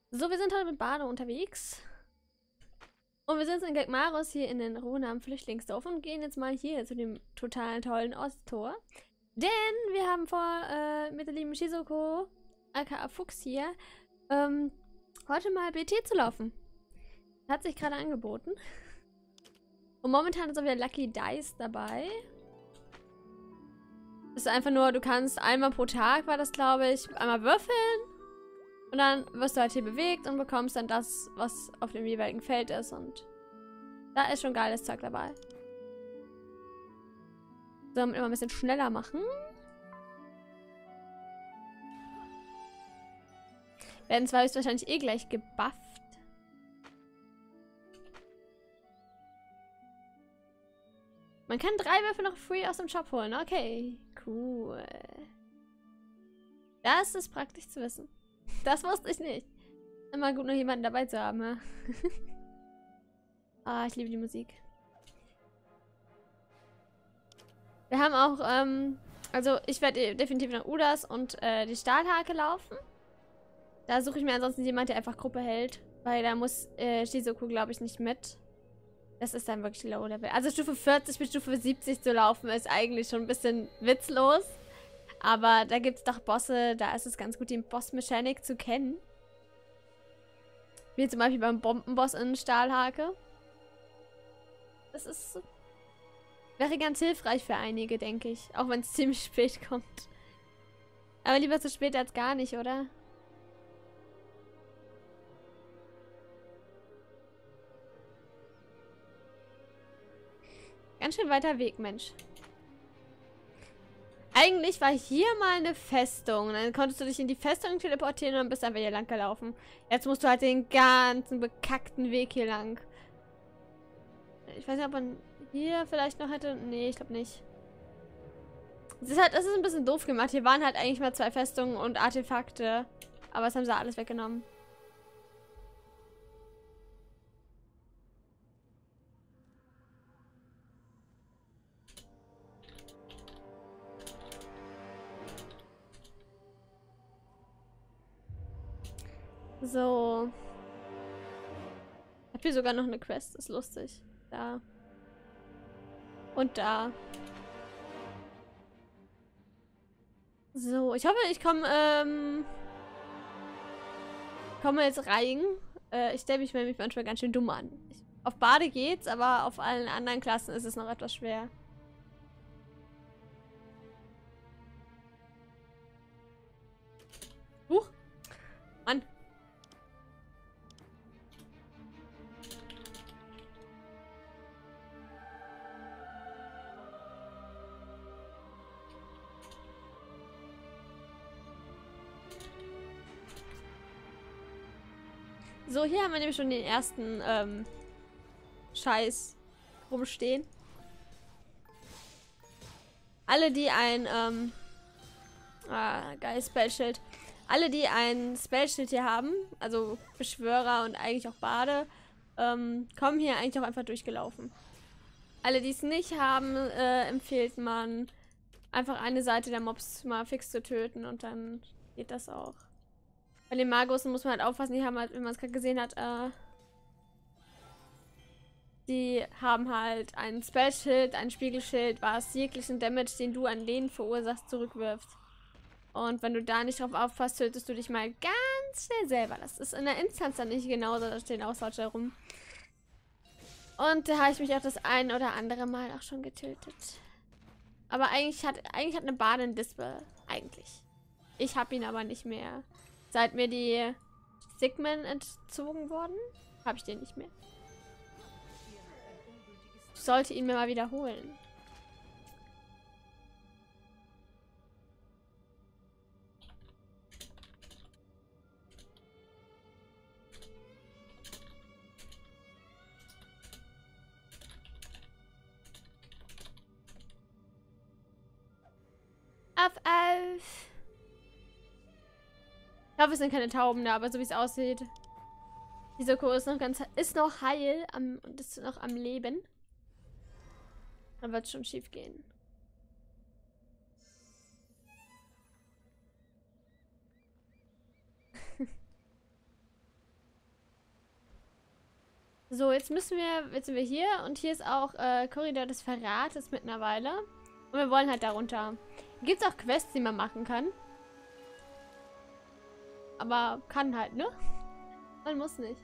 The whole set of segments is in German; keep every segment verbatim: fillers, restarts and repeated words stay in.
So, wir sind heute mit Bade unterwegs. Und wir sitzen in Gekmaros hier in den Ruinen am Flüchtlingsdorf und gehen jetzt mal hier zu dem total tollen Osttor. Denn wir haben vor, äh, mit der lieben Shizuko, aka Fuchs hier, ähm, heute mal B T zu laufen. Hat sich gerade angeboten. Und momentan ist auch wieder Lucky Dice dabei. Das ist einfach nur, du kannst einmal pro Tag, war das glaube ich, einmal würfeln. Und dann wirst du halt hier bewegt und bekommst dann das, was auf dem jeweiligen Feld ist. Und da ist schon geiles Zeug dabei. So, immer ein bisschen schneller machen. Werden zwar höchstwahrscheinlich eh gleich gebufft. Man kann drei Würfel noch free aus dem Shop holen. Okay, cool. Das ist praktisch zu wissen. Das wusste ich nicht. Immer gut, noch jemanden dabei zu haben. Ja? Ah, ich liebe die Musik. Wir haben auch, ähm, also ich werde definitiv nach Udas und äh, die Stahlhake laufen. Da suche ich mir ansonsten jemanden, der einfach Gruppe hält. Weil da muss äh, Shizuko, glaube ich, nicht mit. Das ist dann wirklich Low Level. Also Stufe vierzig bis Stufe siebzig zu laufen ist eigentlich schon ein bisschen witzlos. Aber da gibt es doch Bosse, da ist es ganz gut, die Boss-Mechanik zu kennen. Wie zum Beispiel beim Bombenboss in Stahlhake. Das ist... wäre ganz hilfreich für einige, denke ich. Auch wenn es ziemlich spät kommt. Aber lieber zu spät als gar nicht, oder? Ganz schön weiter Weg, Mensch. Eigentlich war hier mal eine Festung. Dann konntest du dich in die Festung teleportieren und dann bist einfach hier lang gelaufen. Jetzt musst du halt den ganzen bekackten Weg hier lang. Ich weiß nicht, ob man hier vielleicht noch hätte... Nee, ich glaube nicht. Es ist halt, das ist ein bisschen doof gemacht. Hier waren halt eigentlich mal zwei Festungen und Artefakte. Aber das haben sie alles weggenommen. So. Ich hab hier sogar noch eine Quest. Ist lustig. Da. Und da. So, ich hoffe, ich komme, ähm... komme jetzt rein. Äh, ich stelle mich nämlich manchmal ganz schön dumm an. Ich, auf Bade geht's, aber auf allen anderen Klassen ist es noch etwas schwer. Huch. Mann. So, hier haben wir nämlich schon den ersten ähm, Scheiß rumstehen. Alle, die ein ähm, ah, geiles Spellschild. Alle, die ein Spellschild hier haben, also Beschwörer und eigentlich auch Bade, ähm, kommen hier eigentlich auch einfach durchgelaufen. Alle, die es nicht haben, äh, empfiehlt man einfach eine Seite der Mobs mal fix zu töten und dann geht das auch. Bei den Magussen muss man halt aufpassen, die haben halt, wie man es gerade gesehen hat, äh, die haben halt ein Spellschild, ein Spiegelschild, was jeglichen Damage, den du an denen verursachst, zurückwirft. Und wenn du da nicht drauf aufpasst, tötest du dich mal ganz schnell selber. Das ist in der Instanz dann nicht genauso, da stehen Austausch herum. Und da habe ich mich auch das ein oder andere Mal auch schon getötet. Aber eigentlich hat, eigentlich hat eine Bade ein Dispel. Eigentlich. Ich habe ihn aber nicht mehr. Seit mir die Sigmen entzogen wurden, habe ich den nicht mehr. Ich sollte ihn mir mal wiederholen. Auf, auf. Ich hoffe, es sind keine Tauben da, aber so wie es aussieht. Dieser Ko ist noch ganz ist noch heil am, und ist noch am Leben. Dann wird es schon schief gehen. So, jetzt müssen wir, jetzt sind wir hier und hier ist auch äh, Korridor des Verrates mittlerweile. Und wir wollen halt darunter. Gibt es auch Quests, die man machen kann. Aber kann halt, ne? Man muss nicht.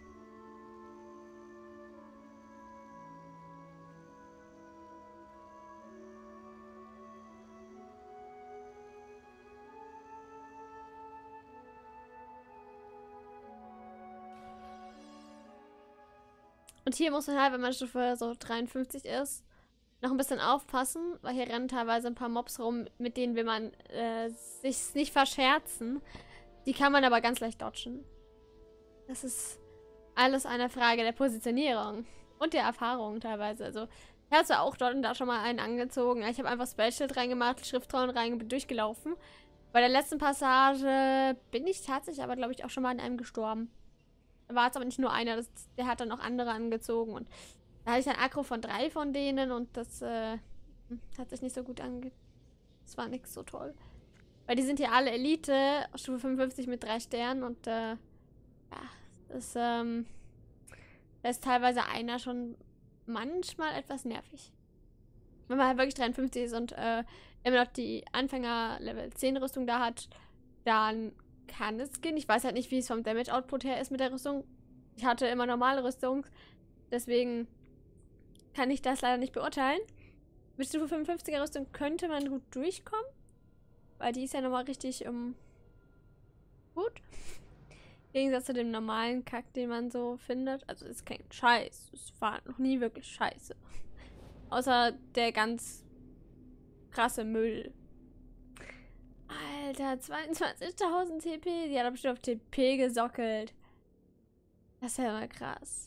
Und hier muss man halt, wenn man Stufe so dreiundfünfzig ist, noch ein bisschen aufpassen, weil hier rennen teilweise ein paar Mobs rum, mit denen will man äh, sich nicht verscherzen. Die kann man aber ganz leicht dodgen. Das ist alles eine Frage der Positionierung und der Erfahrung teilweise. Also, ich habe zwar auch dort und da schon mal einen angezogen. Ich habe einfach Spellschild reingemacht, Schriftrollen rein, bin durchgelaufen. Bei der letzten Passage bin ich tatsächlich aber, glaube ich, auch schon mal in einem gestorben. War es aber nicht nur einer, das, der hat dann noch andere angezogen. Und da hatte ich ein Aggro von drei von denen und das äh, hat sich nicht so gut ange... Das war nix so toll. Weil die sind hier alle Elite, Stufe fünfundfünfzig mit drei Sternen und äh, ja, das ähm, da ist teilweise einer schon manchmal etwas nervig. Wenn man halt wirklich dreiundfünfzig ist und äh, immer noch die Anfänger Level zehn Rüstung da hat, dann kann es gehen. Ich weiß halt nicht, wie es vom Damage Output her ist mit der Rüstung. Ich hatte immer normale Rüstung, deswegen kann ich das leider nicht beurteilen. Mit Stufe fünfundfünfziger Rüstung könnte man gut durchkommen, weil die ist ja nochmal richtig um, gut. Im Gegensatz zu dem normalen Kack, den man so findet. Also ist kein Scheiß. Es war noch nie wirklich scheiße. Außer der ganz krasse Müll. Alter, zweiundzwanzigtausend T P. Die hat doch bestimmt auf T P gesockelt. Das ist ja immer krass.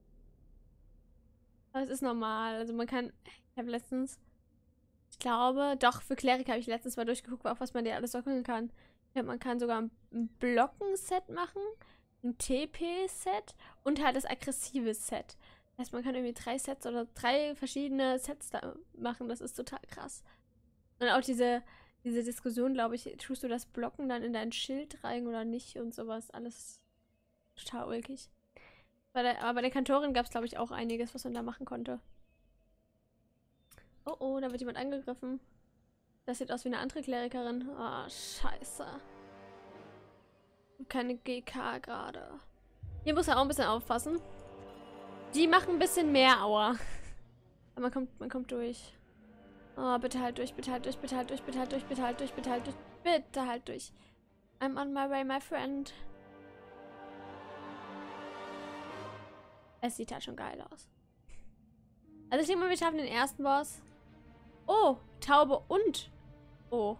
Aber es ist normal. Also man kann... Ich habe letztens... Ich glaube, doch, für Cleric habe ich letztens mal durchgeguckt, auf was man dir alles sockeln kann. Ja, man kann sogar ein Blocken-Set machen, ein T P-Set und halt das aggressive Set. Das heißt, man kann irgendwie drei Sets oder drei verschiedene Sets da machen. Das ist total krass. Und auch diese, diese Diskussion, glaube ich, tust du das Blocken dann in dein Schild rein oder nicht und sowas. Alles total ulkig. Bei der, aber bei der Kantorin gab es, glaube ich, auch einiges, was man da machen konnte. Oh, oh, da wird jemand angegriffen. Das sieht aus wie eine andere Klerikerin. Ah, oh, scheiße. Keine G K gerade. Hier muss er auch ein bisschen aufpassen. Die machen ein bisschen mehr Aua. Aber man kommt, man kommt durch. Oh, bitte halt durch, bitte halt durch, bitte halt durch, bitte halt durch, bitte halt durch, bitte halt durch, bitte halt durch. I'm on my way, my friend. Es sieht halt schon geil aus. Also ich denke mal, wir schaffen den ersten Boss. Oh, Taube und... Oh.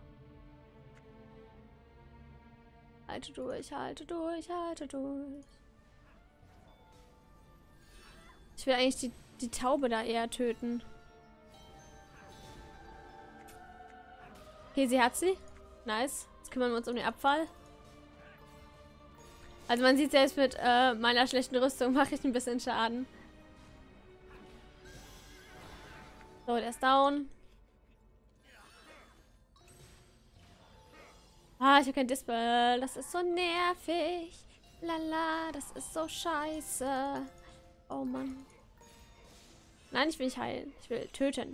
Halte durch, halte durch, halte durch. Ich will eigentlich die, die Taube da eher töten. Okay, sie hat sie. Nice. Jetzt kümmern wir uns um den Abfall. Also man sieht selbst mit äh, meiner schlechten Rüstung mache ich ein bisschen Schaden. So, der ist down. Ah, ich habe kein Dispel. Das ist so nervig. Lala, das ist so scheiße. Oh Mann. Nein, ich will nicht heilen. Ich will töten.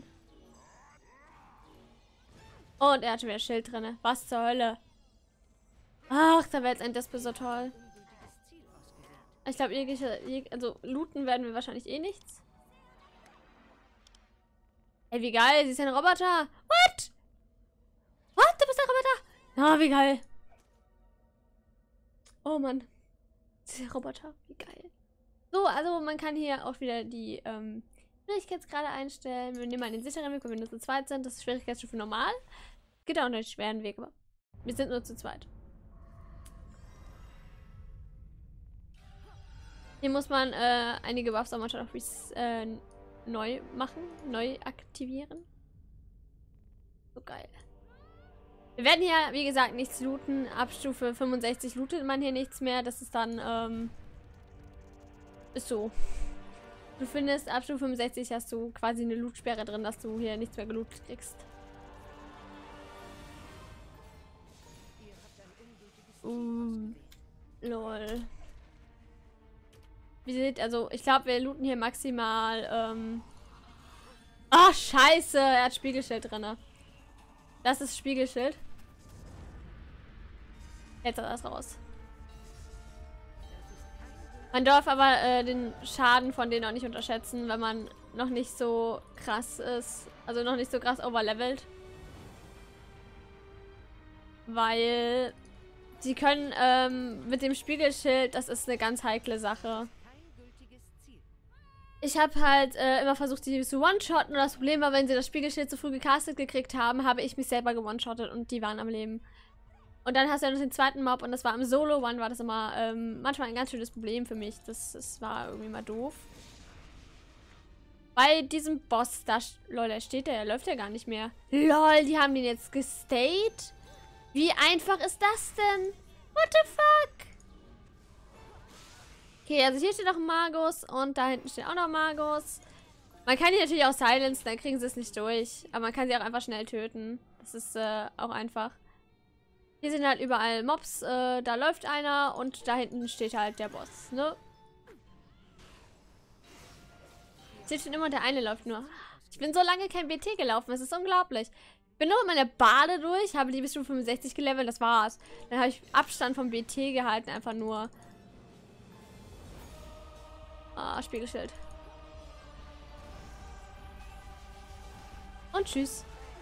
Und er hat schon wieder Schild drin. Was zur Hölle? Ach, da wäre jetzt ein Dispel so toll. Ich glaube, jegliche, also looten werden wir wahrscheinlich eh nichts. Ey, wie geil. Sie ist ein Roboter. What? What? Du bist ein Roboter? Ah, wie geil. Oh Mann. Dieser Roboter, wie geil. So, also man kann hier auch wieder die ähm, Schwierigkeitsgrade einstellen. Wir nehmen mal den sicheren Weg, weil wir nur zu zweit sind. Das ist Schwierigkeitsstufe normal. Geht auch noch den schweren Weg, aber wir sind nur zu zweit. Hier muss man äh, einige Buffs auch manchmal noch äh, neu machen, neu aktivieren. So geil. Wir werden hier, wie gesagt, nichts looten. Ab Stufe fünfundsechzig lootet man hier nichts mehr. Das ist dann, ähm, ist so. Du findest, ab Stufe fünfundsechzig hast du quasi eine Lootsperre drin, dass du hier nichts mehr gelootet kriegst. Uh, lol. Wie sieht, also ich glaube, wir looten hier maximal, ähm... Ach, scheiße, er hat Spiegelschild drin. Das ist Spiegelschild. Jetzt hat er das raus. Man darf aber äh, den Schaden von denen auch nicht unterschätzen, wenn man noch nicht so krass ist. Also noch nicht so krass overlevelt. Weil sie können ähm, mit dem Spiegelschild, das ist eine ganz heikle Sache. Ich habe halt äh, immer versucht, sie zu one-shotten. Und das Problem war, wenn sie das Spiegelschild zu früh gecastet gekriegt haben, habe ich mich selber ge-one-shottet und die waren am Leben. Und dann hast du ja noch den zweiten Mob und das war im Solo-One, war das immer ähm, manchmal ein ganz schönes Problem für mich. Das, das war irgendwie mal doof. Bei diesem Boss, da, lol, da steht der, der läuft ja gar nicht mehr. Lol, die haben den jetzt gestayed? Wie einfach ist das denn? What the fuck? Okay, also hier steht noch ein Magus und da hinten steht auch noch ein Magus. Man kann die natürlich auch silenzen, dann kriegen sie es nicht durch. Aber man kann sie auch einfach schnell töten. Das ist äh, auch einfach. Hier sind halt überall Mobs, äh, da läuft einer und da hinten steht halt der Boss, ne? Seht schon immer, der eine läuft nur. Ich bin so lange kein B T gelaufen, das ist unglaublich. Ich bin nur mit meiner Bade durch, habe die bis zu fünfundsechzig gelevelt, das war's. Dann habe ich Abstand vom B T gehalten, einfach nur. Ah, Spiegelschild. Und tschüss.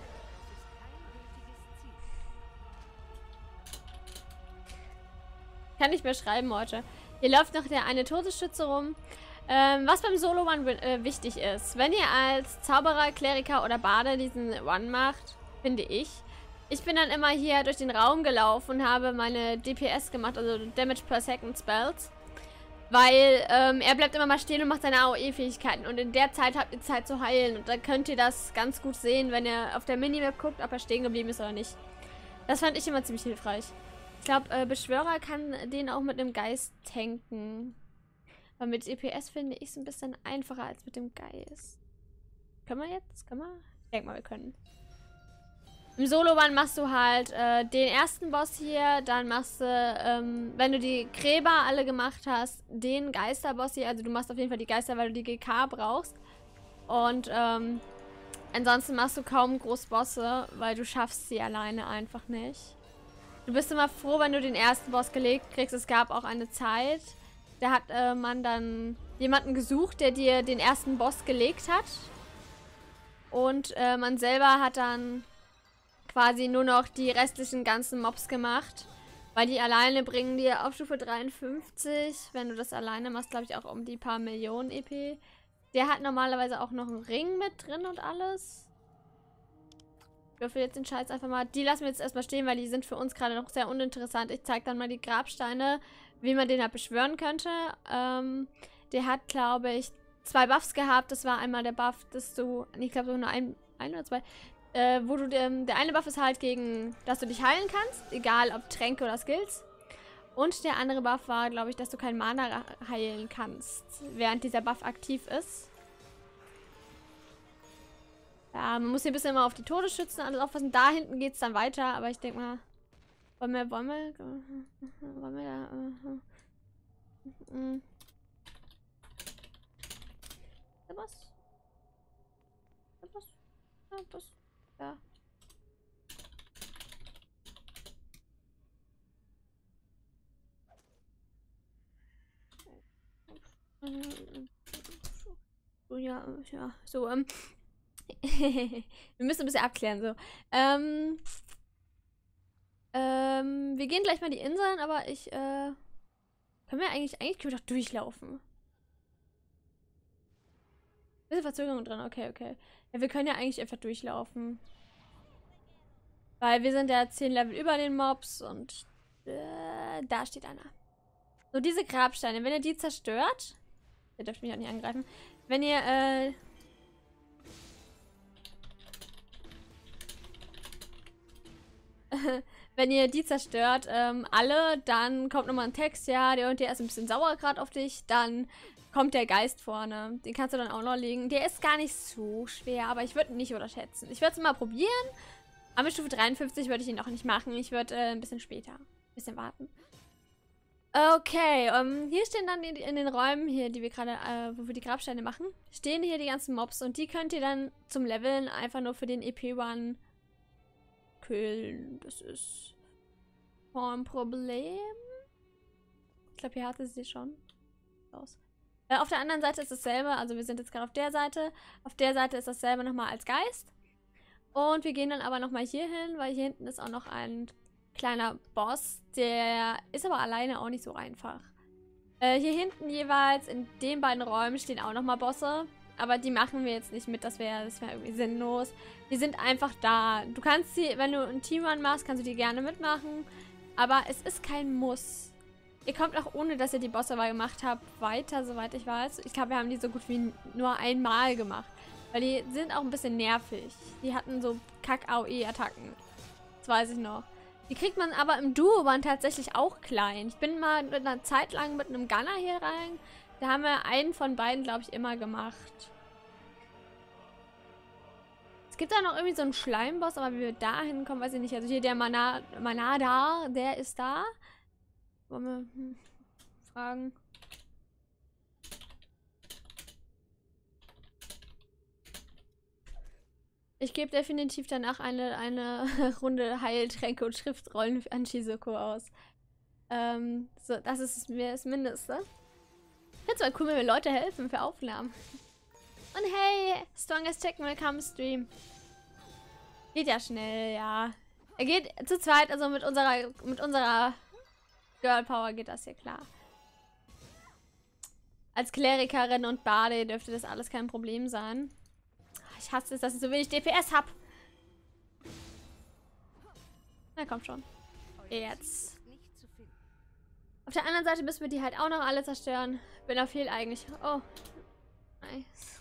Kann nicht mehr schreiben heute. Hier läuft noch der eine Todesschütze rum. Ähm, was beim Solo-One äh, wichtig ist. Wenn ihr als Zauberer, Kleriker oder Bade diesen One macht, finde ich. Ich bin dann immer hier durch den Raum gelaufen und habe meine D P S gemacht, also Damage per Second Spells. Weil ähm, er bleibt immer mal stehen und macht seine A O E-Fähigkeiten. Und in der Zeit habt ihr Zeit zu heilen. Und dann könnt ihr das ganz gut sehen, wenn ihr auf der Minimap guckt, ob er stehen geblieben ist oder nicht. Das fand ich immer ziemlich hilfreich. Ich glaube, äh, Beschwörer kann den auch mit einem Geist tanken. Aber mit E P S finde ich es ein bisschen einfacher als mit dem Geist. Können wir jetzt? Können wir? Ich denke mal, wir können. Im Solo-One machst du halt äh, den ersten Boss hier, dann machst du, ähm, wenn du die Gräber alle gemacht hast, den Geisterboss hier. Also du machst auf jeden Fall die Geister, weil du die G K brauchst. Und ähm, ansonsten machst du kaum Großbosse, weil du schaffst sie alleine einfach nicht. Du bist immer froh, wenn du den ersten Boss gelegt kriegst. Es gab auch eine Zeit, da hat äh, man dann jemanden gesucht, der dir den ersten Boss gelegt hat. Und äh, man selber hat dann quasi nur noch die restlichen ganzen Mobs gemacht. Weil die alleine bringen dir auf Stufe dreiundfünfzig. Wenn du das alleine machst, glaube ich auch um die paar Millionen E P. Der hat normalerweise auch noch einen Ring mit drin und alles. Ich würfel jetzt den Scheiß einfach mal. Die lassen wir jetzt erstmal stehen, weil die sind für uns gerade noch sehr uninteressant. Ich zeige dann mal die Grabsteine, wie man den halt beschwören könnte. Ähm, der hat, glaube ich, zwei Buffs gehabt. Das war einmal der Buff, dass du, ich glaube nur ein, ein oder zwei, äh, wo du, ähm, der eine Buff ist halt gegen, dass du dich heilen kannst, egal ob Tränke oder Skills. Und der andere Buff war, glaube ich, dass du kein Mana heilen kannst, während dieser Buff aktiv ist. Ja, man muss hier ein bisschen immer auf die Todesschützen alles aufpassen. Da hinten geht es dann weiter, aber ich denke mal, wollen wir, wollen wir, wollen wir da, uh, uh, uh. Was? Was? Ja, was? Ja. So, ja, ja, so, ähm. wir müssen ein bisschen abklären, so. Ähm. Ähm, wir gehen gleich mal die Inseln, aber ich, äh. Können wir eigentlich, eigentlich können wir doch durchlaufen. Bisschen Verzögerung drin, okay, okay. Ja, wir können ja eigentlich einfach durchlaufen. Weil wir sind ja zehn Level über den Mobs und äh, da steht einer. So, diese Grabsteine, wenn ihr die zerstört, ihr dürft mich auch nicht angreifen, wenn ihr, äh, wenn ihr die zerstört, ähm, alle, dann kommt nochmal ein Text, ja, der und der ist ein bisschen sauer gerade auf dich, dann kommt der Geist vorne. Den kannst du dann auch noch legen. Der ist gar nicht so schwer, aber ich würde ihn nicht unterschätzen. Ich würde es mal probieren. Aber mit Stufe dreiundfünfzig würde ich ihn noch nicht machen. Ich würde äh, ein bisschen später. Ein bisschen warten. Okay, um, hier stehen dann in, in den Räumen hier, die wir gerade, äh, wo wir die Grabsteine machen, stehen hier die ganzen Mobs und die könnt ihr dann zum Leveln einfach nur für den E P-Run killen. Das ist kein Problem. Ich glaube, hier hatte sie schon aus. Äh, auf der anderen Seite ist dasselbe, also wir sind jetzt gerade auf der Seite. Auf der Seite ist dasselbe nochmal als Geist. Und wir gehen dann aber nochmal hier hin, weil hier hinten ist auch noch ein kleiner Boss. Der ist aber alleine auch nicht so einfach. Äh, hier hinten jeweils in den beiden Räumen stehen auch nochmal Bosse. Aber die machen wir jetzt nicht mit, das wäre das wär irgendwie sinnlos. Die sind einfach da. Du kannst sie, wenn du einen Teamrun machst, kannst du die gerne mitmachen. Aber es ist kein Muss. Ihr kommt auch ohne, dass ihr die Bosswahl gemacht habt, weiter, soweit ich weiß. Ich glaube, wir haben die so gut wie nur einmal gemacht. Weil die sind auch ein bisschen nervig. Die hatten so Kack-A O E-Attacken. Das weiß ich noch. Die kriegt man aber im Duo-Run tatsächlich auch klein. Ich bin mal mit einer Zeit lang mit einem Gunner hier rein. Da haben wir einen von beiden, glaube ich, immer gemacht. Es gibt da noch irgendwie so einen Schleimboss, aber wie wir da hinkommen, weiß ich nicht. Also hier der Mana Manada, der ist da. Wollen wir hm, fragen? Ich gebe definitiv danach eine, eine Runde Heiltränke und Schriftrollen an Shizuko aus. Ähm, so, das ist mir das Mindeste. Ich finde es mal cool, wenn mir Leute helfen für Aufnahmen. Und hey, Strongest Chicken, willkommen im Stream. Geht ja schnell, ja. Er geht zu zweit, also mit unserer, mit unserer Girl Power geht das hier klar. Als Klerikerin und Bade dürfte das alles kein Problem sein. Ich hasse es, dass ich so wenig D P S hab. Na komm schon. Jetzt. Auf der anderen Seite müssen wir die halt auch noch alle zerstören. Bin auf viel eigentlich. Oh. Nice.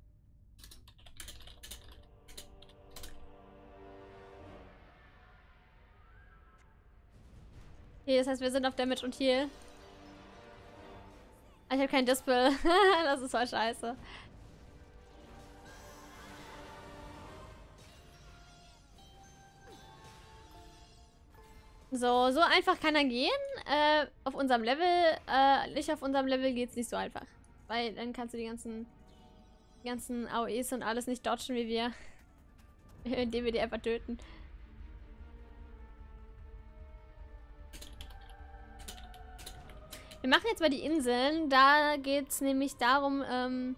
Okay, das heißt, wir sind auf Damage und Heal. Ich habe kein Dispel. Das ist voll scheiße. So, so einfach kann er gehen. Äh, auf unserem Level, äh, nicht auf unserem Level geht's nicht so einfach. Weil dann kannst du die ganzen, die ganzen A O Es und alles nicht dodgen wie wir. Indem wir die einfach töten. Wir machen jetzt mal die Inseln. Da geht's nämlich darum, ähm,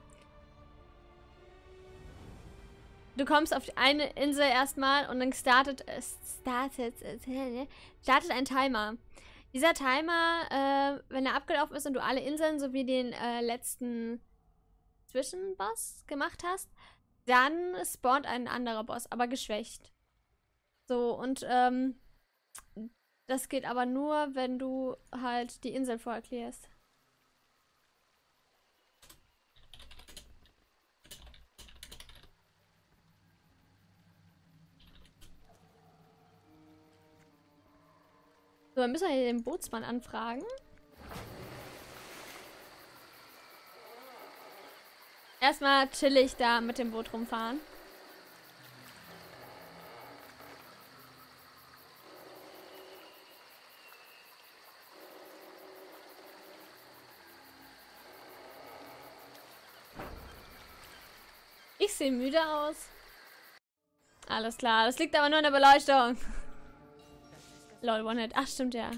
du kommst auf eine Insel erstmal und dann startet es startet, startet ein Timer. Dieser Timer, äh, wenn er abgelaufen ist und du alle Inseln sowie den äh, letzten Zwischenboss gemacht hast, dann spawnt ein anderer Boss, aber geschwächt. So, und ähm, das geht aber nur, wenn du halt die Insel vorher clearst. So, dann müssen wir hier den Bootsmann anfragen. Erstmal chillig da mit dem Boot rumfahren. Ich sehe müde aus. Alles klar, das liegt aber nur in der Beleuchtung. Lol, One-Hit. Ach, stimmt ja.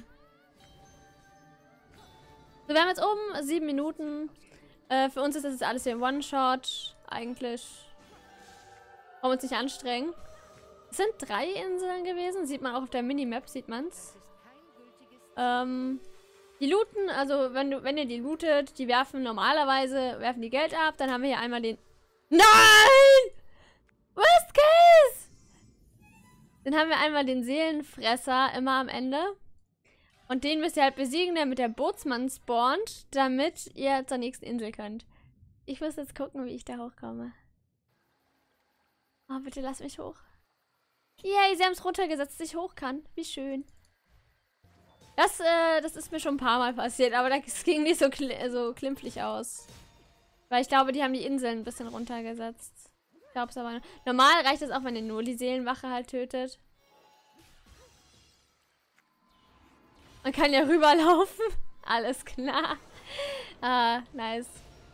So, wir haben jetzt oben sieben Minuten. Äh, für uns ist das jetzt alles hier One-Shot. Eigentlich. Wollen wir uns nicht anstrengen. Es sind drei Inseln gewesen. Sieht man auch auf der Minimap, sieht man's. Ähm, die looten, also wenn du, wenn ihr die lootet, die werfen normalerweise, werfen die Geld ab. Dann haben wir hier einmal den... Nein! Worst case! Dann haben wir einmal den Seelenfresser immer am Ende. Und den müsst ihr halt besiegen, damit der Bootsmann spawnt, damit ihr zur nächsten Insel könnt. Ich muss jetzt gucken, wie ich da hochkomme. Oh, bitte lass mich hoch. Yay, sie haben es runtergesetzt, dass ich hoch kann. Wie schön. Das, äh, das ist mir schon ein paar Mal passiert, aber das ging nicht so, kli so klimpflich aus. Weil ich glaube, die haben die Inseln ein bisschen runtergesetzt. Ich glaube es aber nicht. Normal reicht es auch, wenn ihr nur die Seelenwache halt tötet. Man kann ja rüberlaufen. Alles klar. Ah, nice.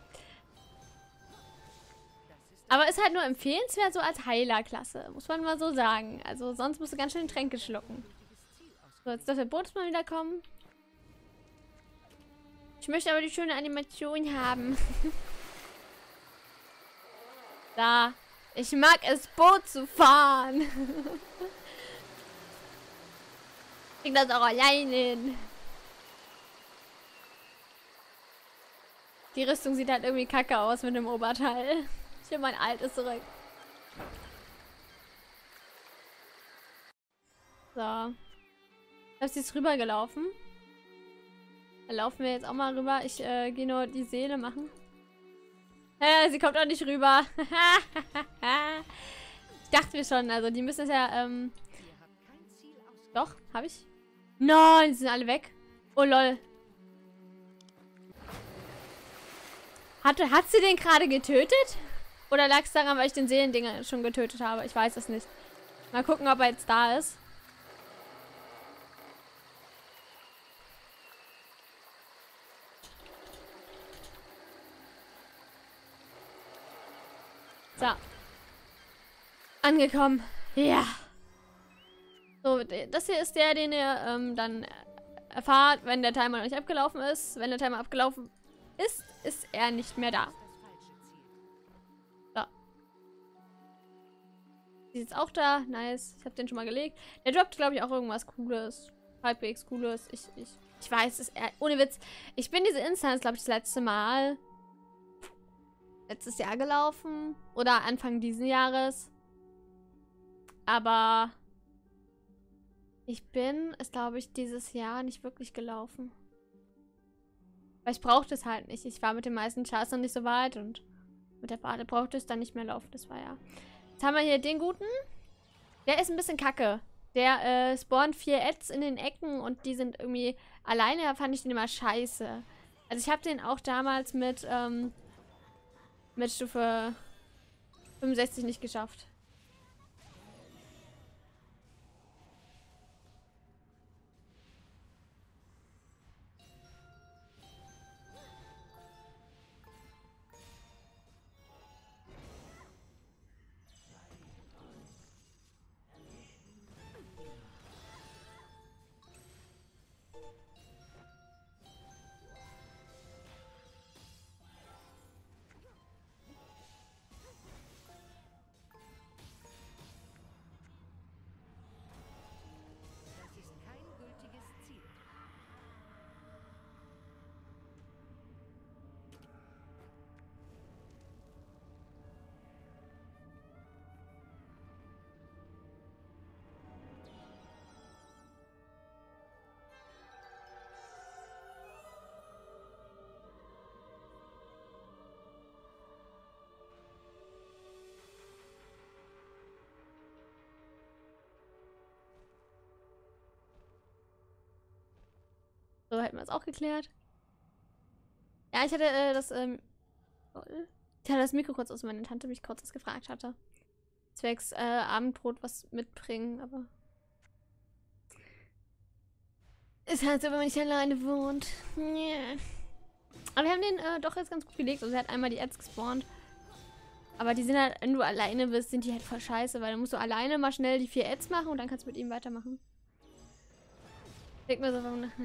Aber ist halt nur empfehlenswert so als Heilerklasse, muss man mal so sagen. Also sonst musst du ganz schön Tränke schlucken. So, jetzt darf der Bootsmann wieder kommen. Ich möchte aber die schöne Animation haben. Da. Ich mag es, Boot zu fahren. Ich krieg das auch alleine hin. Die Rüstung sieht halt irgendwie kacke aus mit dem Oberteil. Ich will mein altes zurück. So. Ist jetzt rübergelaufen. Da laufen wir jetzt auch mal rüber. Ich äh, gehe nur die Seele machen. Äh, sie kommt auch nicht rüber. Ich dachte mir schon, also die müssen es ja, ähm... Doch, habe ich? Nein, die sind alle weg. Oh lol. Hatte, hat sie den gerade getötet? Oder lag es daran, weil ich den Seelendinger schon getötet habe? Ich weiß es nicht. Mal gucken, ob er jetzt da ist. So. Angekommen. Ja. So, das hier ist der, den ihr ähm, dann erfahrt, wenn der Timer noch nicht abgelaufen ist. Wenn der Timer abgelaufen ist, ist er nicht mehr da. So. Die ist jetzt auch da. Nice. Ich habe den schon mal gelegt. Der droppt, glaube ich, auch irgendwas Cooles. Halbwegs Cooles. Ich, ich, ich weiß es. Äh, ohne Witz. Ich bin diese Instanz, glaube ich, das letzte Mal letztes Jahr gelaufen. Oder Anfang diesen Jahres. Aber ich bin es, glaube ich, dieses Jahr nicht wirklich gelaufen. Weil ich brauchte es halt nicht. Ich war mit den meisten Charts noch nicht so weit und mit der Bade brauchte es dann nicht mehr laufen. Das war ja. Jetzt haben wir hier den guten. Der ist ein bisschen kacke. Der äh, spawnt vier Ads in den Ecken und die sind irgendwie alleine. Da fand ich den immer scheiße. Also ich habe den auch damals mit, ähm, mit Stufe fünfundsechzig nicht geschafft. So, hätten wir es auch geklärt. Ja, ich hatte äh, das, ähm... Ich hatte das Mikro kurz aus, meine Tante mich kurz was gefragt hatte. Zwecks äh, Abendbrot was mitbringen, aber... Ist halt so, wenn man nicht alleine wohnt. Yeah. Aber wir haben den äh, doch jetzt ganz gut gelegt. Also er hat einmal die Ads gespawnt. Aber die sind halt, wenn du alleine bist, sind die halt voll scheiße, weil dann musst du alleine mal schnell die vier Ads machen und dann kannst du mit ihm weitermachen. Denk mir so, warum nach.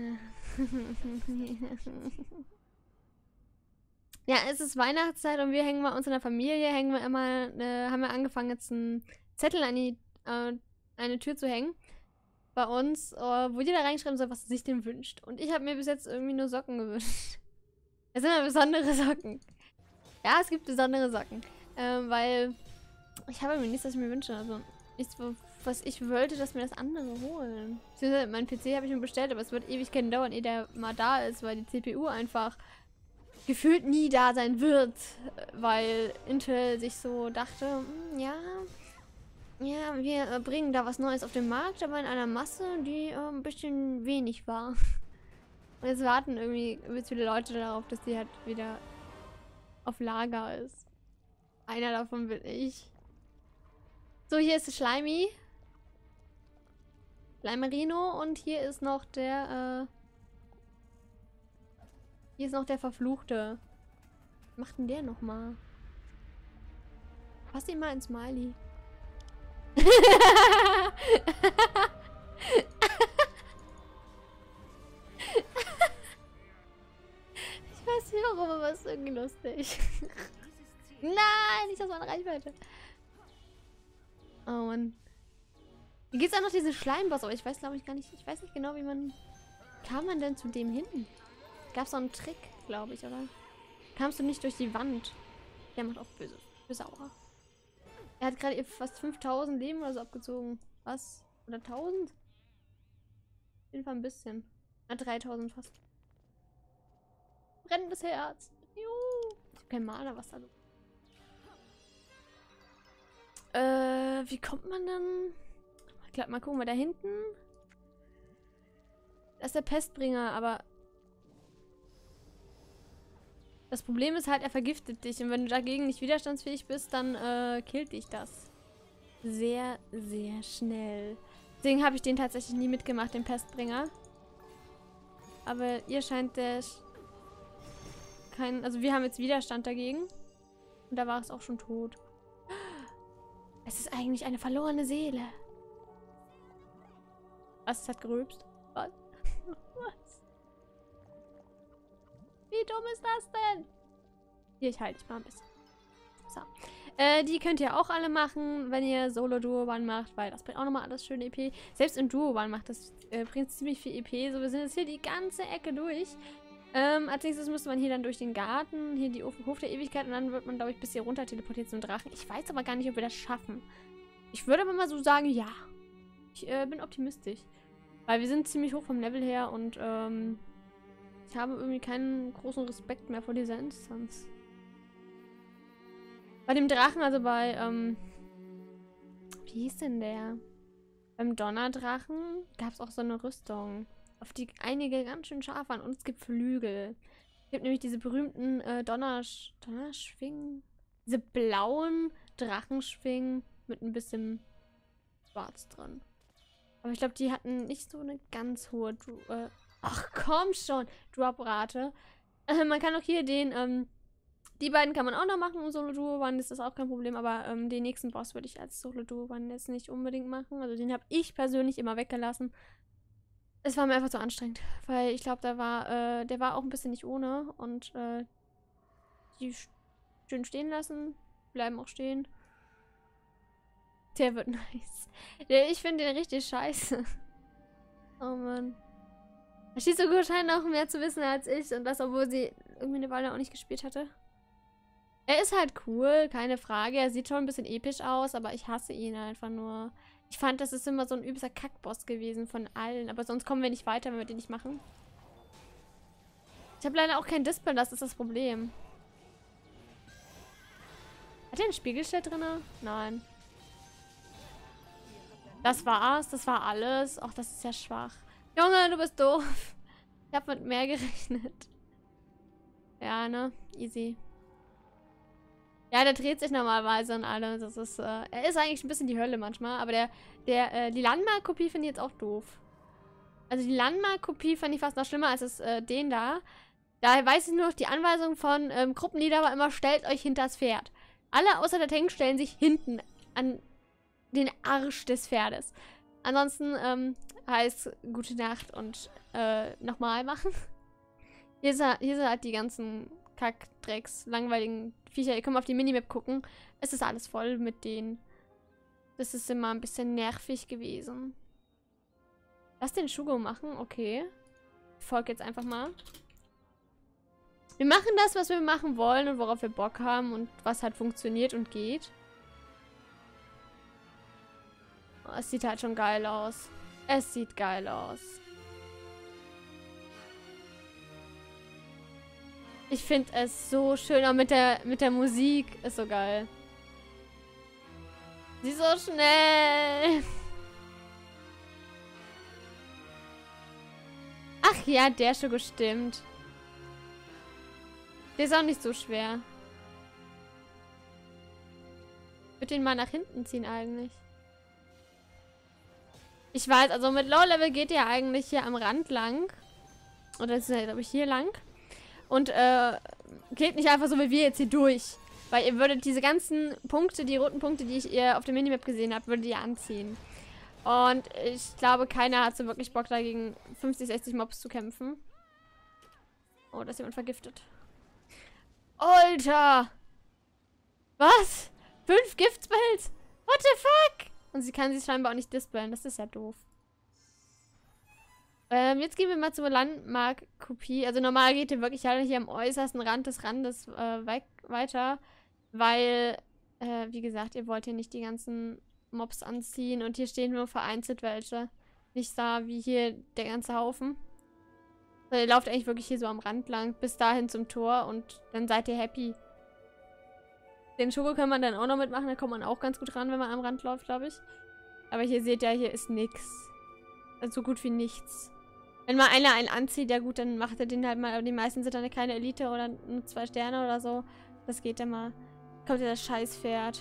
Ja, es ist Weihnachtszeit und wir hängen bei uns in der Familie, hängen wir immer, äh, haben wir angefangen jetzt einen Zettel an die äh, eine Tür zu hängen. Bei uns, äh, wo jeder reinschreiben soll, was er sich denn wünscht. Und ich habe mir bis jetzt irgendwie nur Socken gewünscht. Es sind ja besondere Socken. Ja, es gibt besondere Socken. Ähm, weil ich habe mir nichts, was ich mir wünsche. Also nichts, was ich wollte, dass mir das andere holen. Mein P C habe ich mir bestellt, aber es wird Ewigkeiten dauern, ehe der mal da ist, weil die C P U einfach gefühlt nie da sein wird. Weil Intel sich so dachte, ja, ja, wir äh, bringen da was Neues auf den Markt, aber in einer Masse, die äh, ein bisschen wenig war. Und jetzt warten irgendwie übelst viele Leute darauf, dass die halt wieder auf Lager ist. Einer davon bin ich. So, hier ist Schleimi. Schleimerino und hier ist noch der, Hier ist noch der Verfluchte. Was macht denn der nochmal? Pass ihn mal ins Smiley. Ich weiß nicht warum, aber es ist irgendwie lustig. Nein, nicht aus meiner Reichweite. Oh Mann. Hier gibt es auch noch diesen Schleimboss, aber ich weiß glaube ich gar nicht. Ich weiß nicht genau, wie man... Kam man denn zu dem hin? Gab es so einen Trick, glaube ich, oder? Kamst du nicht durch die Wand? Der macht auch böse, böse Aura. Er hat gerade fast fünftausend Leben oder so abgezogen. Was? Oder tausend? Auf jeden Fall ein bisschen. Na, dreitausend fast. Brennendes Herz. Juhu. Ich hab kein Mana, was da los? Äh, wie kommt man dann? Ich glaube, mal gucken wir da hinten. Das ist der Pestbringer, aber... Das Problem ist halt, er vergiftet dich. Und wenn du dagegen nicht widerstandsfähig bist, dann äh, killt dich das. Sehr, sehr schnell. Deswegen habe ich den tatsächlich nie mitgemacht, den Pestbringer. Aber ihr scheint der... Kein, also wir haben jetzt Widerstand dagegen. Und da war es auch schon tot. Es ist eigentlich eine verlorene Seele. Was? Es hat gerülpst? Was? Was? Wie dumm ist das denn? Hier, ich halte dich mal ein bisschen. So. Äh, die könnt ihr auch alle machen, wenn ihr Solo-Duo-One macht, weil das bringt auch nochmal alles schön E P. Selbst in Duo-One macht das, äh, bringt ziemlich viel E P. So, wir sind jetzt hier die ganze Ecke durch. Ähm, als nächstes müsste man hier dann durch den Garten, hier die Hof der Ewigkeit und dann wird man, glaube ich, bis hier runter teleportiert zum Drachen. Ich weiß aber gar nicht, ob wir das schaffen. Ich würde aber mal so sagen, ja. Ich äh, bin optimistisch. Weil wir sind ziemlich hoch vom Level her und ähm, ich habe irgendwie keinen großen Respekt mehr vor dieser Instanz. Bei dem Drachen, also bei, ähm, wie hieß denn der? Beim Donnerdrachen gab es auch so eine Rüstung, auf die einige ganz schön scharf waren. Und es gibt Flügel. Es gibt nämlich diese berühmten äh, Donnersch Donnerschwingen. Diese blauen Drachenschwingen mit ein bisschen Schwarz dran. Aber ich glaube, die hatten nicht so eine ganz hohe... Dro äh, ach komm schon! Drop-Rate. Äh, man kann auch hier den... Ähm, die beiden kann man auch noch machen im Solo-Duo-One. Das ist auch kein Problem. Aber ähm, den nächsten Boss würde ich als Solo-Duo-One jetzt nicht unbedingt machen. Also den habe ich persönlich immer weggelassen. Es war mir einfach zu anstrengend, weil ich glaube, da war, äh, der war auch ein bisschen nicht ohne und äh, die schön stehen lassen, bleiben auch stehen. Der wird nice. Der, ich finde den richtig scheiße. Oh Mann. Shizuko scheint auch mehr zu wissen als ich und das, obwohl sie irgendwie eine Weile auch nicht gespielt hatte. Er ist halt cool, keine Frage. Er sieht schon ein bisschen episch aus, aber ich hasse ihn einfach nur. Ich fand, das ist immer so ein übelster Kackboss gewesen von allen. Aber sonst kommen wir nicht weiter, wenn wir den nicht machen. Ich habe leider auch kein Display, das ist das Problem. Hat er ein Spiegelschild drin? Nein. Das war's, das war alles. Ach, das ist ja schwach. Junge, du bist doof. Ich habe mit mehr gerechnet. Ja, ne? Easy. Ja, der dreht sich normalerweise und alles. Das ist, äh, er ist eigentlich ein bisschen die Hölle manchmal. Aber der, der, äh, die Landmark-Kopie finde ich jetzt auch doof. Also die Landmark-Kopie fand ich fast noch schlimmer als es, äh, den da. Da weiß ich nur noch, die Anweisung von ähm, Gruppenleader war immer, stellt euch hinters Pferd. Alle außer der Tank stellen sich hinten an den Arsch des Pferdes. Ansonsten, ähm, heißt gute Nacht und, äh, nochmal machen. Hier sind, hier sind halt die ganzen Kack-Drecks, langweiligen Viecher. Ihr könnt mal auf die Minimap gucken. Es ist alles voll mit denen. Das ist immer ein bisschen nervig gewesen. Lass den Shugo machen, okay. Ich folge jetzt einfach mal. Wir machen das, was wir machen wollen und worauf wir Bock haben und was halt funktioniert und geht. Oh, es sieht halt schon geil aus. Es sieht geil aus. Ich finde es so schön, auch mit der, mit der Musik ist so geil. Sie ist so schnell. Ach ja, der schon gestimmt. Der ist auch nicht so schwer. Ich würde den mal nach hinten ziehen eigentlich. Ich weiß, also mit Low Level geht der eigentlich hier am Rand lang. Oder ist er, glaube ich, hier lang. und äh, geht nicht einfach so wie wir jetzt hier durch. Weil ihr würdet diese ganzen Punkte, die roten Punkte, die ich ihr auf der Minimap gesehen habe, würdet ihr anziehen. Und ich glaube, keiner hat so wirklich Bock, dagegen fünfzig, sechzig Mobs zu kämpfen. Oh, da ist jemand vergiftet. Alter! Was? Fünf Giftspells? What the fuck? Und sie kann sie scheinbar auch nicht dispellen. Das ist ja doof. Ähm, jetzt gehen wir mal zur Landmark-Kopie. Also normal geht ihr wirklich alle hier am äußersten Rand des Randes äh, weg, weiter. Weil, äh, wie gesagt, ihr wollt hier nicht die ganzen Mobs anziehen. Und hier stehen nur vereinzelt welche. Nicht da wie hier der ganze Haufen. Also ihr lauft eigentlich wirklich hier so am Rand lang. Bis dahin zum Tor. Und dann seid ihr happy. Den Schoko kann man dann auch noch mitmachen. Da kommt man auch ganz gut ran, wenn man am Rand läuft, glaube ich. Aber hier seht ihr, hier ist nix. Also so gut wie nichts. Wenn mal einer einen anzieht, ja gut, dann macht er den halt mal. Aber die meisten sind dann keine Elite oder nur zwei Sterne oder so. Das geht dann mal. Kommt ja das Scheißpferd.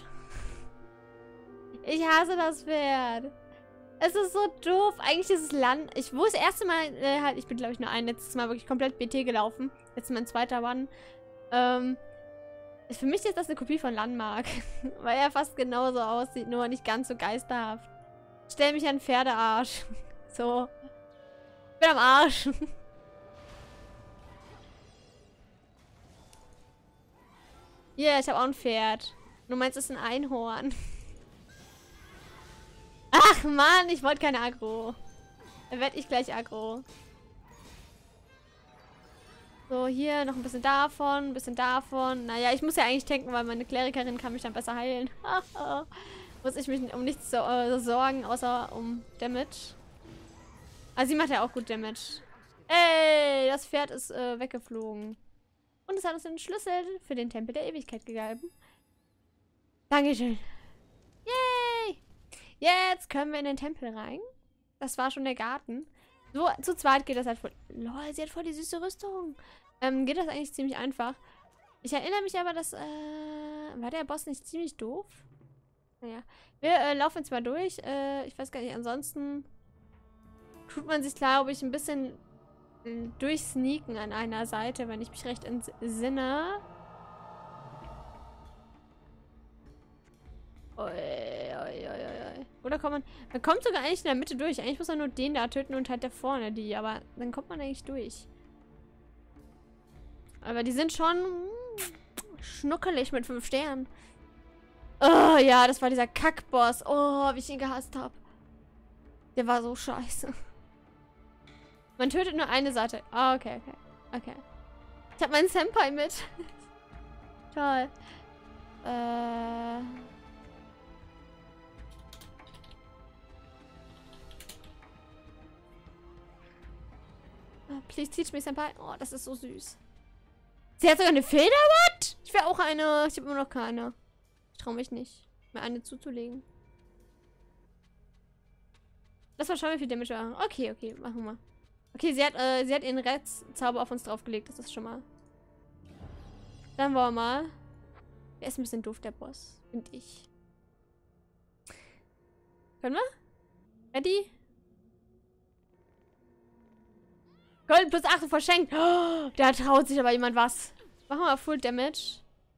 Ich hasse das Pferd. Es ist so doof. Eigentlich ist es Land. Ich wo das erste Mal, äh, halt, ich bin glaube ich nur ein letztes Mal wirklich komplett B T gelaufen. Jetzt mein zweiter One. Ähm. Für mich ist das eine Kopie von Landmark. Weil er fast genauso aussieht, nur nicht ganz so geisterhaft. Stell mich an Pferdearsch. So. Ich bin am Arsch. Hier, yeah, ich habe auch ein Pferd. Du meinst, es ist ein Einhorn. Ach Mann, ich wollte keine Aggro. Dann werde ich gleich Aggro. So, hier noch ein bisschen davon, ein bisschen davon. Naja, ich muss ja eigentlich tanken, weil meine Klerikerin kann mich dann besser heilen. Muss ich mich um nichts so, äh, sorgen, außer um Damage. Also sie macht ja auch gut Damage. Ey, das Pferd ist äh, weggeflogen. Und es hat uns den Schlüssel für den Tempel der Ewigkeit gegeben. Dankeschön. Yay! Jetzt können wir in den Tempel rein. Das war schon der Garten. So, zu zweit geht das halt voll... Lol, sie hat voll die süße Rüstung. Ähm, geht das eigentlich ziemlich einfach. Ich erinnere mich aber, dass... Äh, war der Boss nicht ziemlich doof? Naja. Wir äh, laufen jetzt mal durch. Äh, ich weiß gar nicht, ansonsten... tut man sich, glaube ich, ein bisschen äh, durchsneaken an einer Seite, wenn ich mich recht entsinne. Oi, oi, oi, oi. Oder kommt man... Man kommt sogar eigentlich in der Mitte durch. Eigentlich muss man nur den da töten und halt da vorne die. Aber dann kommt man eigentlich durch. Aber die sind schon schnuckelig mit fünf Sternen. Oh ja, das war dieser Kackboss. Oh, wie ich ihn gehasst habe. Der war so scheiße. Man tötet nur eine Seite. Ah, okay, okay. Okay. Ich habe meinen Senpai mit. Toll. Äh... Please teach me, Senpai. Oh, das ist so süß. Sie hat sogar eine Feder? What? Ich will auch eine. Ich habe immer noch keine. Ich traue mich nicht, mir eine zuzulegen. Lass mal schauen, wie viel Damage wir machen. Okay, okay, machen wir. Okay, sie hat, äh, sie hat ihren Retz-Zauber auf uns draufgelegt. Das ist schon mal. Dann wollen wir mal. Der ist ein bisschen doof, der Boss. Finde ich. Können wir? Ready? Gold plus acht verschenkt. Oh, da traut sich aber jemand was. Machen wir mal Full Damage.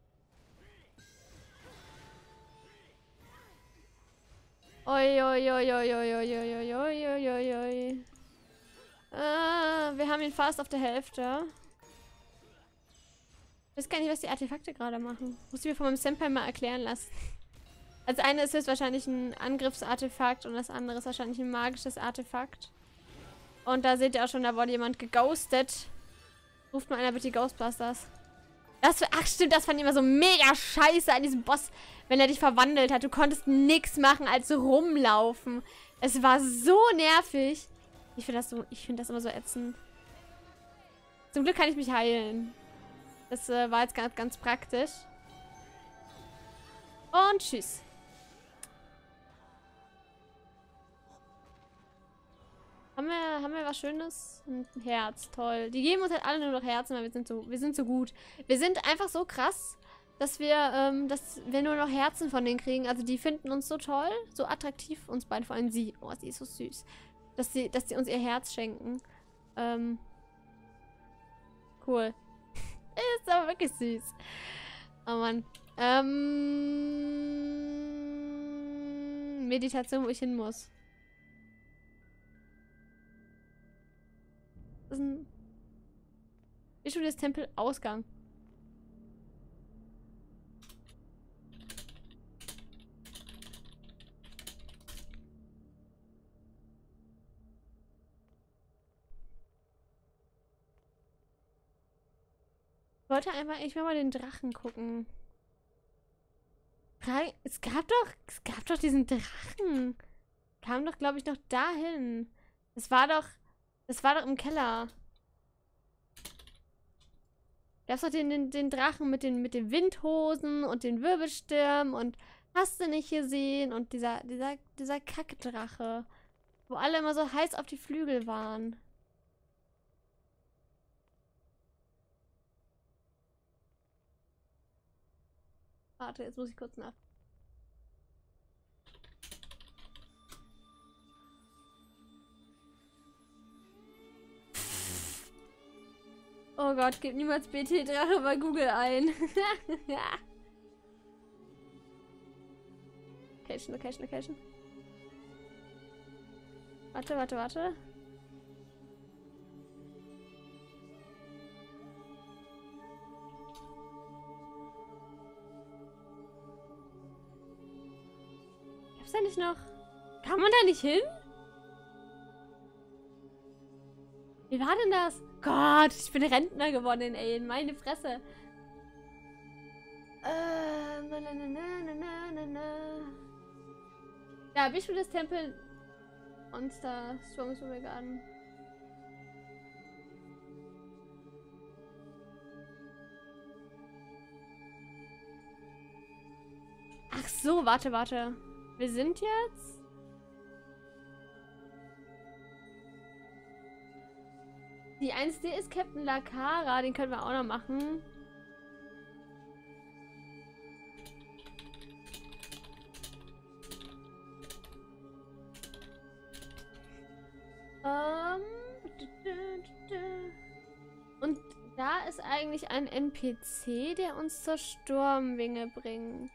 Oi, oi, oi, oi, oi, oi, oi, oi, oi, oi, oi. Ah, wir haben ihn fast auf der Hälfte. Ich weiß gar nicht, was die Artefakte gerade machen. Muss ich mir von meinem Senpai mal erklären lassen. Also eine ist jetzt wahrscheinlich ein Angriffsartefakt und das andere ist wahrscheinlich ein magisches Artefakt. Und da seht ihr auch schon, da wurde jemand geghostet. Ruft mal einer bitte die Ghostbusters. Das, ach stimmt, das fand ich immer so mega scheiße an diesem Boss, wenn er dich verwandelt hat. Du konntest nichts machen als rumlaufen. Es war so nervig. Ich finde das so, ich finde das immer so ätzend. Zum Glück kann ich mich heilen. Das äh, war jetzt ganz, ganz praktisch. Und tschüss. Haben wir, haben wir was Schönes? Ein Herz, toll. Die geben uns halt alle nur noch Herzen, weil wir sind so, wir sind so gut. Wir sind einfach so krass, dass wir, ähm, dass wir nur noch Herzen von denen kriegen. Also die finden uns so toll, so attraktiv, uns beide, vor allem sie. Oh, sie ist so süß. Dass sie, dass sie uns ihr Herz schenken. Ähm, cool. war wirklich süß. Oh Mann. Ähm, Meditation, wo ich hin muss. Das ist ein... Wie schon das Tempelausgang. Ich wollte einfach, ich will mal den Drachen gucken. Es gab doch, es gab doch diesen Drachen. Kam doch, glaube ich, noch dahin. Das war doch, das war doch im Keller. Du hast doch den, den, den Drachen mit den, mit den Windhosen und den Wirbelstürmen und hast du nicht gesehen und dieser, dieser, dieser Kackdrache, wo alle immer so heiß auf die Flügel waren. Warte, jetzt muss ich kurz nach. Oh Gott, gib niemals B T-Drache bei Google ein. Location, Location, Location. Warte, warte, warte. Gab's da nicht noch? Kann man da nicht hin? Wie war denn das? Gott, ich bin Rentner geworden, ey. Meine Fresse. Äh, na, na, na, na, na, na, na. Ja, Bischofs des Tempel. Monster. Strong Super Garden. Ach so, warte, warte. Wir sind jetzt... Die einzige ist Captain Lakara, den können wir auch noch machen. Ähm. Und da ist eigentlich ein N P C, der uns zur Sturmwinge bringt.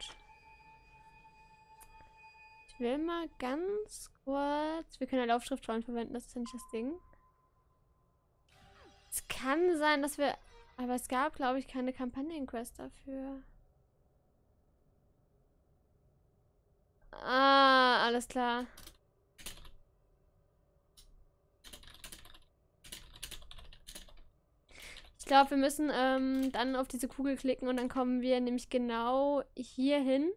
Ich will mal ganz kurz... Wir können ja Laufschriftrollen verwenden, das ist ja nicht das Ding. Es kann sein, dass wir... Aber es gab, glaube ich, keine Kampagnenquest dafür. Ah, alles klar. Ich glaube, wir müssen ähm, dann auf diese Kugel klicken und dann kommen wir nämlich genau hier hin.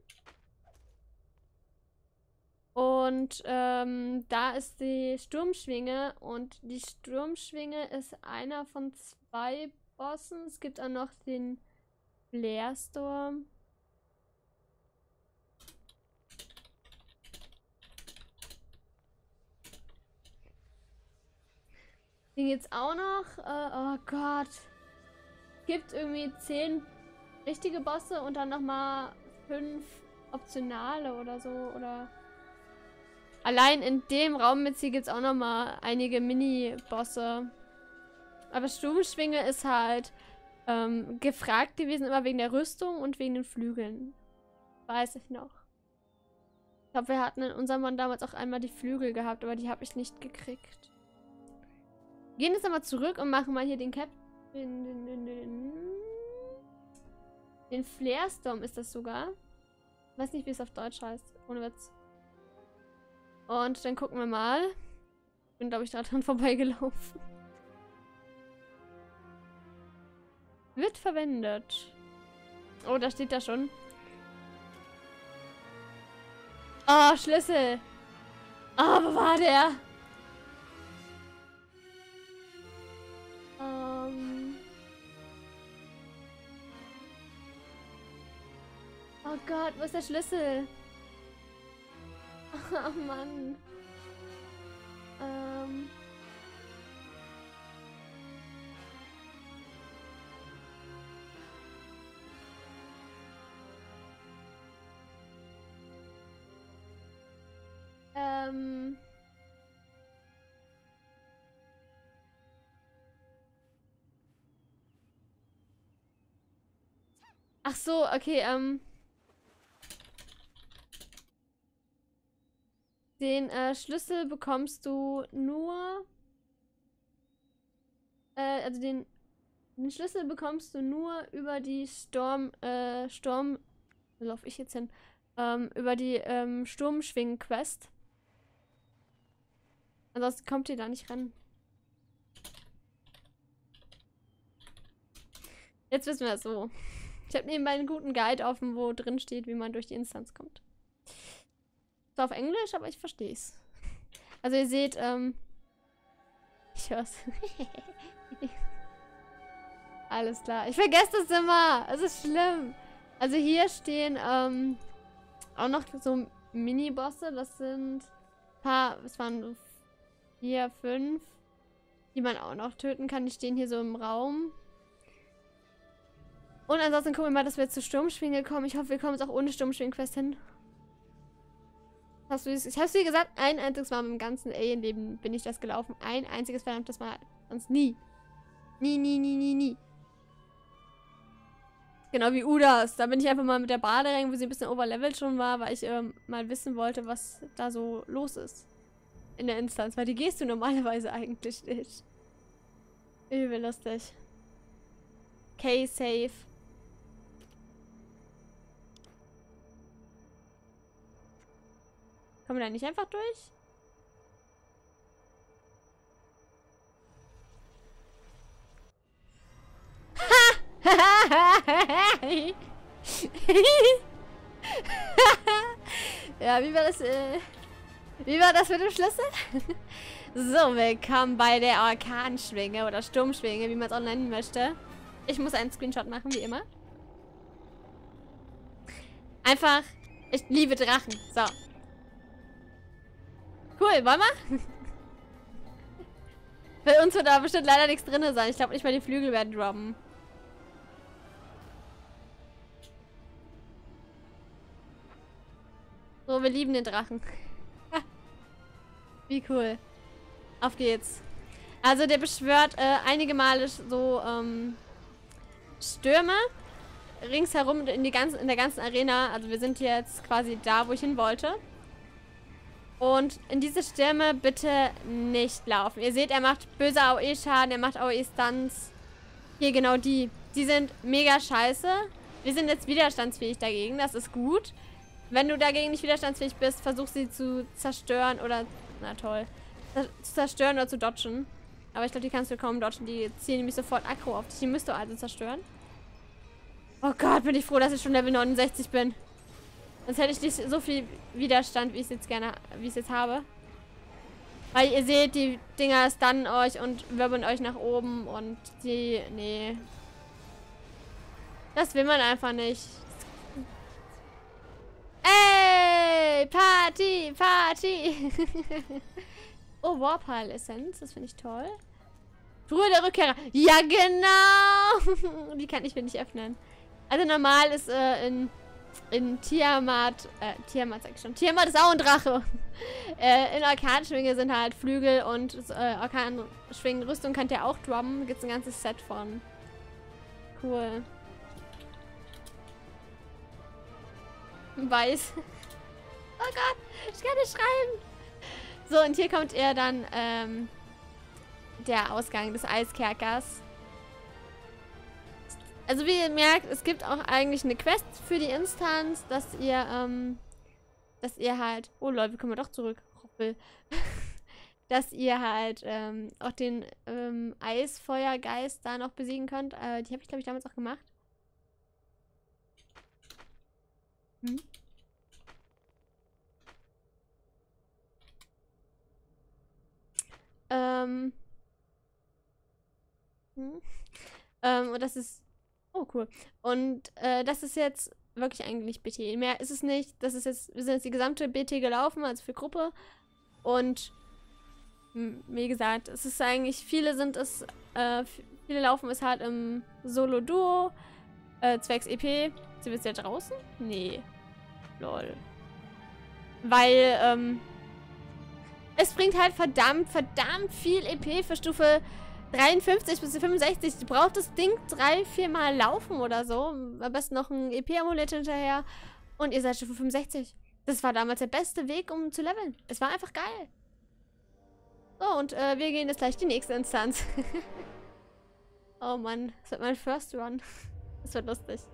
Und ähm, da ist die Sturmschwinge und die Sturmschwinge ist einer von zwei Bossen. Es gibt auch noch den Flairstorm. Den gibt's auch noch. Äh, oh Gott. Es gibt irgendwie zehn richtige Bosse und dann nochmal fünf optionale oder so. Oder allein in dem Raum jetzt hier gibt es auch nochmal einige Mini-Bosse. Aber Sturmschwinge ist halt ähm, gefragt gewesen, immer wegen der Rüstung und wegen den Flügeln. Weiß ich noch. Ich glaube, wir hatten in unserem Mann damals auch einmal die Flügel gehabt, aber die habe ich nicht gekriegt. Wir gehen jetzt nochmal zurück und machen mal hier den Cap... Den, den, den, den, den Flairstorm ist das sogar. Ich weiß nicht, wie es auf Deutsch heißt. Ohne Witz. Und dann gucken wir mal. Ich bin, glaube ich, daran vorbeigelaufen. Wird verwendet. Oh, da steht da schon. Oh, Schlüssel. Oh, wo war der? Ähm. Oh Gott, wo ist der Schlüssel? Oh Mann. Ähm. Ähm. Ach so, okay, ähm. Den äh, Schlüssel bekommst du nur. Äh, also den, den Schlüssel bekommst du nur über die Storm, äh, Sturm. Wo laufe ich jetzt hin? Ähm, über die ähm, Sturmschwingen-Quest. Ansonsten kommt ihr da nicht ran. Jetzt wissen wir es so. Ich habe nebenbei einen guten Guide offen, wo drin steht, wie man durch die Instanz kommt. Ist auf Englisch, aber ich verstehe es. Also ihr seht, ähm... Ich hör's. Alles klar. Ich vergesse das immer. Es ist schlimm. Also hier stehen, ähm... auch noch so Mini-Bosse. Das sind ein paar... Es waren vier, fünf, die man auch noch töten kann. Die stehen hier so im Raum. Und ansonsten gucken wir mal, dass wir zur Sturmschwinge kommen. Ich hoffe, wir kommen jetzt auch ohne Sturmschwingen-Quest hin. Hast du, ich hab's dir gesagt, ein einziges Mal im ganzen Alien-Leben bin ich das gelaufen. Ein einziges verdammtes Mal. Sonst nie. Nie, nie, nie, nie, nie. Genau wie Udas. Da bin ich einfach mal mit der Bade rein, wo sie ein bisschen overlevelt schon war, weil ich ähm, mal wissen wollte, was da so los ist. In der Instanz. Weil die gehst du normalerweise eigentlich nicht. Übel lustig. Okay, safe. Kommen wir da nicht einfach durch? Ja, wie war das? Äh, wie war das mit dem Schlüssel? So, willkommen bei der Orkanschwinge oder Sturmschwinge, wie man es auch nennen möchte. Ich muss einen Screenshot machen, wie immer. Einfach, ich liebe Drachen. So. Cool, wollen wir? Für uns wird da bestimmt leider nichts drin sein. Ich glaube nicht mal die Flügel werden droppen. So, wir lieben den Drachen. Wie cool. Auf geht's. Also der beschwört äh, einige Male so ähm, Stürme ringsherum in, die ganze, in der ganzen Arena. Also wir sind jetzt quasi da, wo ich hin wollte. Und in diese Stürme bitte nicht laufen. Ihr seht, er macht böse A O E-Schaden, er macht A O E-Stunts. Hier genau die. Die sind mega scheiße. Wir sind jetzt widerstandsfähig dagegen, das ist gut. Wenn du dagegen nicht widerstandsfähig bist, versuch sie zu zerstören oder... Na toll. Zu zerstören oder zu dodgen. Aber ich glaube, die kannst du kaum dodgen. Die ziehen nämlich sofort Aggro auf dich. Die müsst du also zerstören. Oh Gott, bin ich froh, dass ich schon Level neunundsechzig bin. Sonst hätte ich nicht so viel Widerstand, wie ich es jetzt gerne, wie ich es jetzt habe. Weil ihr seht, die Dinger stunnen euch und wirbeln euch nach oben und die, nee. Das will man einfach nicht. Ey, Party, Party. Oh, Warpile-Essenz, das finde ich toll. Truhe der Rückkehrer. Ja, genau. Die kann ich mir nicht öffnen. Also normal ist äh, in... In Tiamat, äh, Tiamat sag ich schon. Tiamat ist auch ein Drache. äh, in Orkanschwinge sind halt Flügel und äh, Orkanschwingen-Rüstung könnt ihr auch droppen. Gibt's ein ganzes Set von. Cool. Weiß. Oh Gott, ich kann nicht schreiben. So, und hier kommt er dann, ähm, der Ausgang des Eiskerkers. Also wie ihr merkt, es gibt auch eigentlich eine Quest für die Instanz, dass ihr, ähm, dass ihr halt, oh Leute, wir kommen wir doch zurück, Ruppel. Dass ihr halt, ähm, auch den, ähm, Eisfeuergeist da noch besiegen könnt. Äh, die habe ich, glaube ich, damals auch gemacht. Hm? Ähm. Hm? Ähm, und das ist oh, cool. Und äh, das ist jetzt wirklich eigentlich B T. Mehr ist es nicht. Das ist jetzt, wir sind jetzt die gesamte B T gelaufen, also für Gruppe. Und wie gesagt, es ist eigentlich, viele sind es, äh, viele laufen es halt im Solo-Duo, äh, zwecks E P. Sind wir jetzt ja draußen? Nee. Lol. Weil, ähm, es bringt halt verdammt, verdammt viel E P für Stufe dreiundfünfzig bis fünfundsechzig. Du brauchst das Ding drei, vier Mal laufen oder so. Am besten noch ein E P-Amulett hinterher. Und ihr seid schon für fünfundsechzig. Das war damals der beste Weg, um zu leveln. Es war einfach geil. So, und äh, wir gehen jetzt gleich die nächste Instanz. Oh Mann, das wird mein First Run. Das wird lustig.